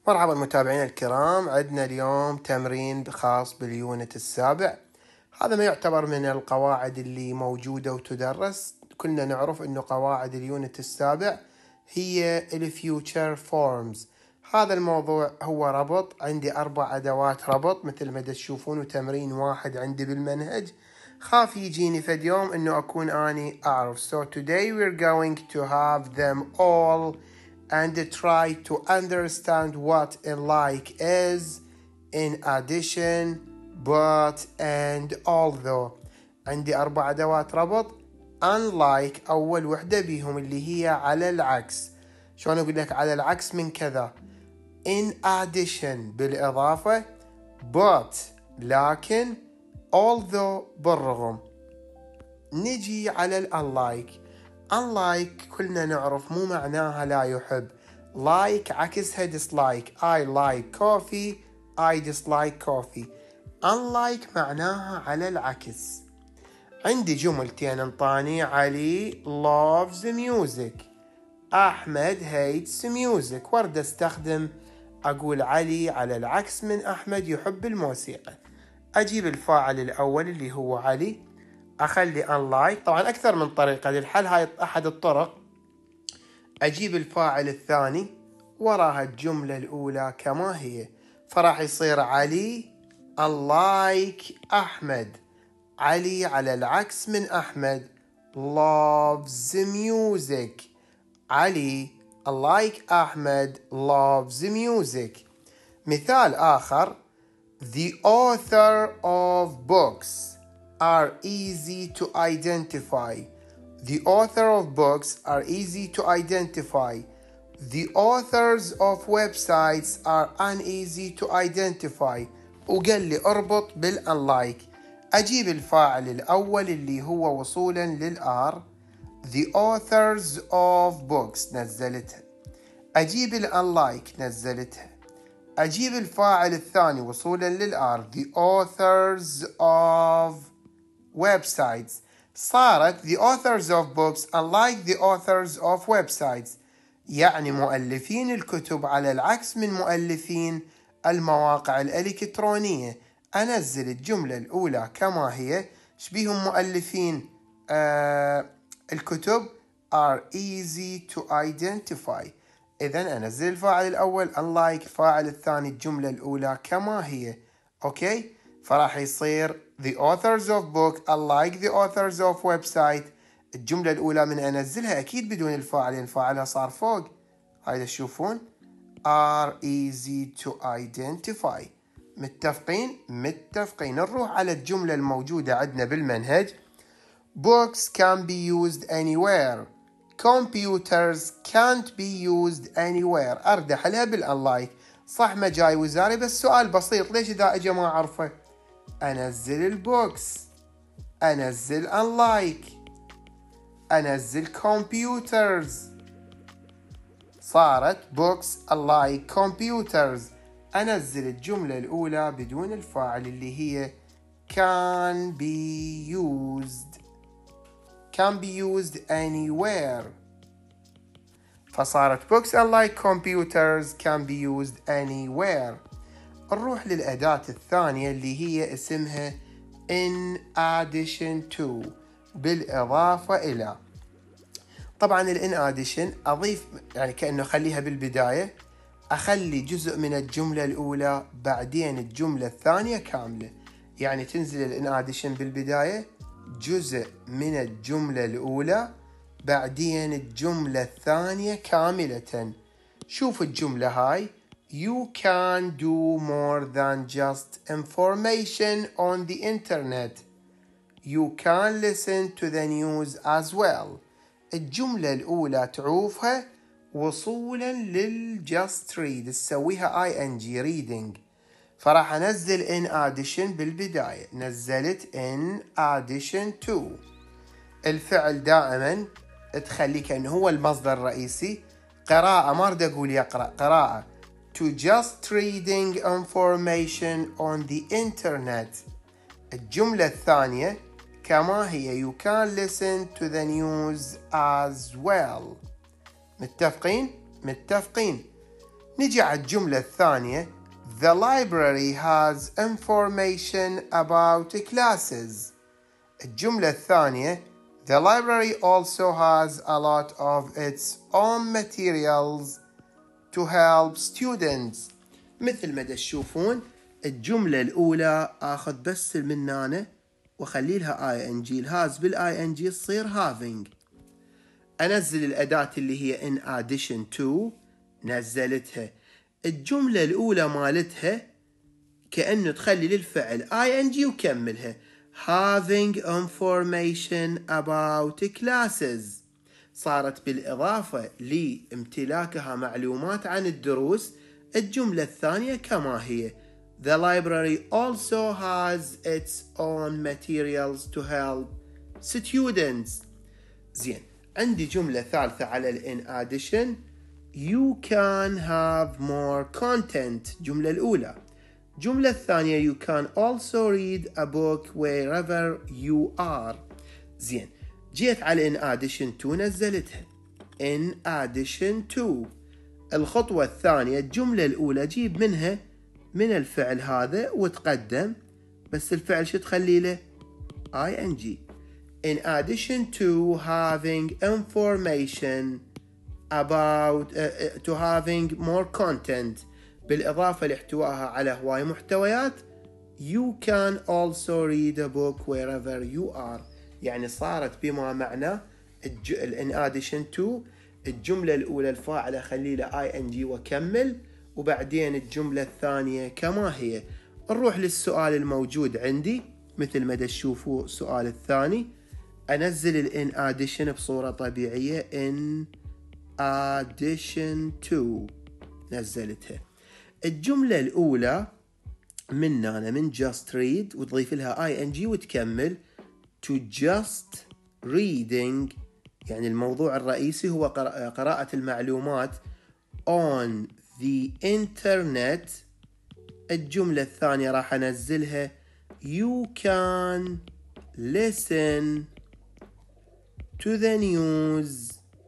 مرحبا متابعينا الكرام، عندنا اليوم تمرين خاص باليونت السابع. هذا ما يعتبر من القواعد اللي موجودة وتدرس. كلنا نعرف انه قواعد اليونت السابع هي الفيوتشر فورمز. هذا الموضوع هو ربط، عندي 4 أدوات ربط مثل ما تشوفون، وتمرين واحد عندي بالمنهج. خاف يجيني فد يوم انه اكون اني اعرف. So today we're going to have them all and try to understand what like is, in addition, but, and although. عندي 4 أدوات ربط. unlike أول وحدة بيهم اللي هي على العكس. شلون أقول لك على العكس من كذا؟ in addition بالإضافة، but لكن، although بالرغم. نجي على unlike. unlike كلنا نعرف مو معناها لا يحب. like عكسها dislike. I like coffee, I dislike coffee. unlike معناها على العكس. عندي جملتين انطاني: علي loves music، أحمد hates music. ورد استخدم أقول علي على العكس من أحمد يحب الموسيقى. أجيب الفاعل الأول اللي هو علي، أخلي unlike. طبعا أكثر من طريقة للحل، هاي أحد الطرق. أجيب الفاعل الثاني وراها الجملة الأولى كما هي، فراح يصير علي unlike أحمد. علي على العكس من أحمد loves music. علي unlike أحمد loves music. مثال آخر: The author of books are easy to identify. The author of books are easy to identify. The authors of websites are uneasy to identify. وقال لي اربط بالunlike. أجيب الفاعل الأول اللي هو وصولا للR. The authors of books نزلتها. أجيب الunlike نزلتها. أجيب الفاعل الثاني وصولا للR. The authors of websites. صارت the authors of books unlike the authors of websites. يعني مؤلفين الكتب على العكس من مؤلفين المواقع الإلكترونية. أنزل الجملة الأولى كما هي. شبيهم مؤلفين الكتب are easy to identify. إذن أنزل الفاعل الأول unlike، الفاعل الثاني الجملة الأولى كما هي. أوكي؟ فراح يصير the authors of book unlike the authors of website. الجملة الأولى من أنزلها أكيد بدون الفاعل، لأن فاعلها صار فوق. هاي تشوفون are easy to identify. متفقين؟ متفقين. نروح على الجملة الموجودة عندنا بالمنهج. Books can be used anywhere. Computers can't be used anywhere. أردح لها بالunlike. صح ما جاي وزاري، بس سؤال بسيط: ليش إذا أجا ما أعرفه أنزل البوكس، أنزل unlike، أنزل computers؟ صارت books unlike computers. أنزل الجملة الأولى بدون الفاعل اللي هي can be used. can be used anywhere. فصارت books unlike computers can be used anywhere. نروح للأداة الثانية اللي هي اسمها in addition to، بالإضافة إلى. طبعا in addition أضيف، يعني كأنه أخليها بالبداية، أخلي جزء من الجملة الأولى بعدين الجملة الثانية كاملة. يعني تنزل in addition بالبداية، جزء من الجملة الأولى بعدين الجملة الثانية كاملة. شوف الجملة هاي: You can do more than just information on the internet. You can listen to the news as well. الجملة الأولى تعوفها وصولا للجust read، تسويها ing reading. فراح أنزل in addition بالبداية. نزلت in addition to. الفعل دائما تخليه كأنه هو المصدر الرئيسي. قراءة، ما أريد أقول يقرأ، قراءة. To just reading information on the internet. الجملة الثانية كما هي: You can listen to the news as well. متفقين؟ متفقين. نجي على الجملة الثانية. The library has information about classes. الجملة الثانية. The library also has a lot of its own materials to help students. مثل ما تشوفون الجملة الأولى آخذ بس من هنا وخلي لها ing. الهاز بالاي ing تصير having. أنزل الأداة اللي هي in addition to. نزلتها. الجملة الأولى مالتها كأنه تخلي للفعل ing وكملها having information about classes. صارت بالإضافة لامتلاكها معلومات عن الدروس. الجملة الثانية كما هي. The library also has its own materials to help students. زين. عندي جملة ثالثة على in addition. You can have more content. جملة الأولى. جملة الثانية you can also read a book wherever you are. زين. جيت على in addition to نزلتها in addition to. الخطوة الثانية الجملة الأولى جيب منها من الفعل هذا وتقدم بس الفعل شو تخلي له ing. In addition to having information about to having more content. بالإضافة لاحتوائها على هواي محتويات. You can also read a book wherever you are. يعني صارت بما معنى in addition to. الجملة الأولى الفاعل أخلي له ing وكمل وبعدين الجملة الثانية كما هي. نروح للسؤال الموجود عندي مثل ما تشوفوا السؤال الثاني. أنزل ال in addition بصورة طبيعية in addition to. نزلتها. الجملة الأولى من just read وتضيف لها ing وتكمل to just reading. يعني الموضوع الرئيسي هو قراءة المعلومات on the internet. الجملة الثانية راح أنزلها you can listen to the news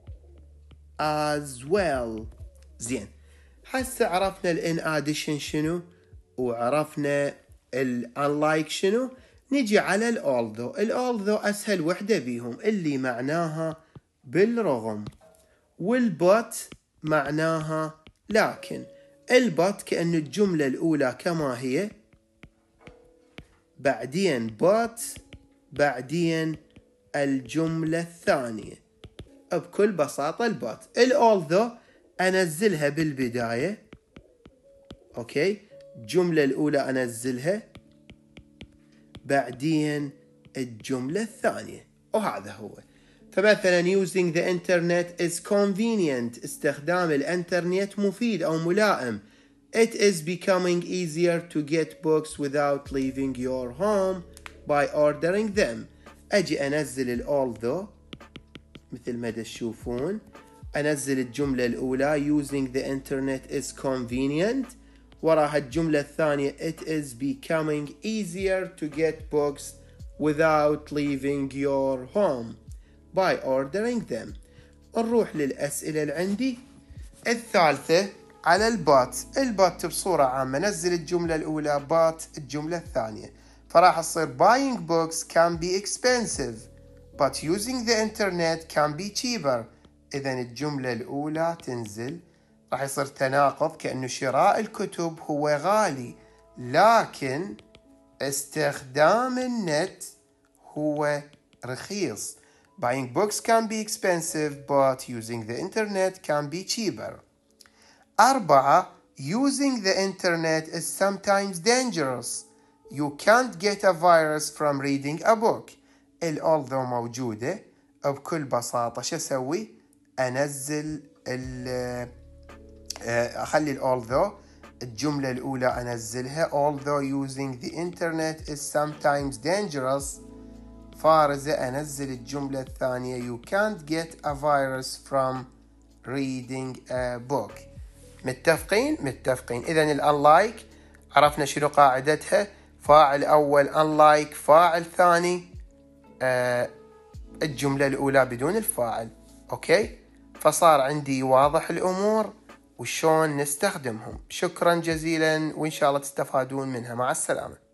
as well. زين. هسه عرفنا ال in addition شنو وعرفنا ال unlike شنو. نجي على ال although. ال although أسهل وحدة بيهم اللي معناها بالرغم وال but معناها لكن. ال but كأن الجملة الأولى كما هي بعدين but بعدين الجملة الثانية بكل بساطة ال but. ال although أنزلها بالبداية. أوكي. الجملة الأولى أنزلها بعدين الجملة الثانية وهذا هو. فمثلا using the internet is convenient. استخدام الانترنت مفيد أو ملائم. It is becoming easier to get books without leaving your home by ordering them. أجي أنزل ال although مثل ما تشوفون. أنزل الجملة الأولى using the internet is convenient وراها الجملة الثانية it is becoming easier to get books without leaving your home by ordering them. نروح للأسئلة اللي عندي. الثالثة على البات. البات بصورة عامة نزل الجملة الأولى بات الجملة الثانية فراح تصير buying books can be expensive but using the internet can be cheaper. إذن الجملة الأولى تنزل راح يصير تناقض كأنه شراء الكتب هو غالي لكن استخدام النت هو رخيص. Buying books can be expensive but using the internet can be cheaper. 4. Using the internet is sometimes dangerous. You can't get a virus from reading a book. ال although موجودة بكل بساطة شو أسوي؟ أنزل أخلي ال although الجملة الأولى أنزلها although using the internet is sometimes dangerous. فارزة أنزل الجملة الثانية you can't get a virus from reading a book. متفقين؟ متفقين. إذن ال unlike عرفنا شنو قاعدتها. فاعل أول unlike فاعل ثاني الجملة الأولى بدون الفاعل. أوكي. فصار عندي واضح الأمور وشون نستخدمهم. شكرا جزيلا، وإن شاء الله تستفادون منها. مع السلامة.